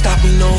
stop me, no.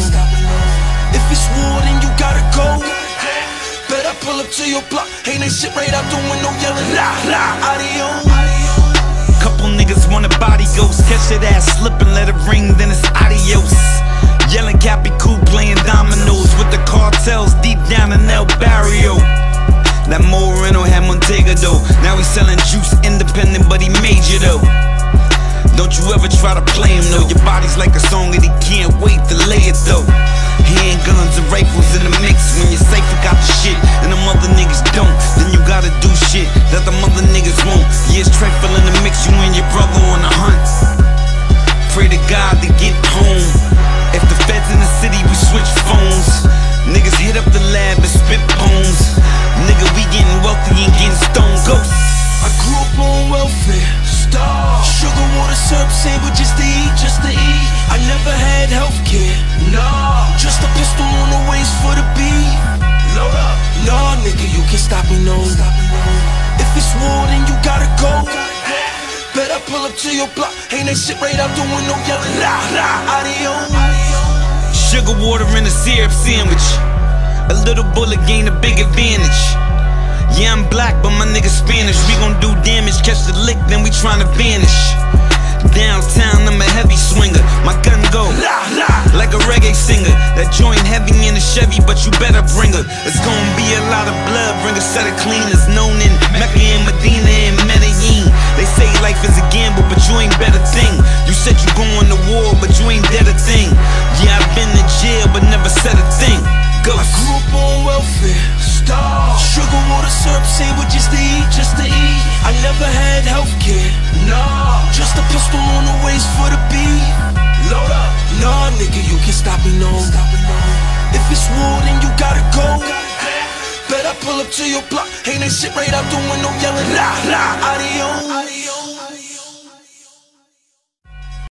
If it's war, then you gotta go. Better pull up to your block, ain't that shit right out the window yelling, la, la, adios. Couple niggas want a body ghost, catch that ass slippin', let it ring, then it's adios. Yelling Cappy Cool, playing dominoes with the cartels deep down in El Barrio. That Moreno had Montega though, now he's selling juice independent, but he major though. Don't you ever try to play him though, your body's like a song and he can't wait to lay it though. Handguns and rifles in the mix, when your cipher got the shit and them other niggas don't, then you gotta do shit that them other niggas won't. Yeah, it's trifle in the mix, you and your brother on the hunt. Pray to God to get home. If the feds in the city, we switch phones. Niggas hit up the lab and spit poems. Nigga, we getting wealthy and getting stone ghosts. I grew up on welfare, star. Sugar, water, syrup, sandwiches to eat, just to eat. I never had healthcare, nah. Just a pistol on the waist for the beat. Load up. Nah, nigga, you can't stop me, no. If it's war, then you gotta go. Better pull up to your block, ain't that shit right out the window yelling, la, la, adios. Sugar, water, and a syrup sandwich. A little bullet gain a big advantage. Yeah, I'm black, but my nigga Spanish. We gon' do damage, catch the lick, then we tryna vanish. Downtown, I'm a heavy swinger. My gun go like a reggae singer. That joint heavy in a Chevy, but you better bring her. It's gonna be a lot of blood, bring a set of cleaners. Known in Mecca and Medina and Medellin. They say life is a gamble, but you ain't bet a thing. You said you going to war, but you ain't dead a thing. Yeah, I've been to jail, but never said a thing. Ghost. I grew up on welfare, star. Sugar, water, syrup, sandwiches to eat, just to eat. I never had healthcare, nah. Just a pistol on the waist for the beat. Load up. Nah, nigga, you can't stop me, no. If it's war, then you gotta go. Better pull up to your block, ain't that shit right out the window yelling, la, la, adios.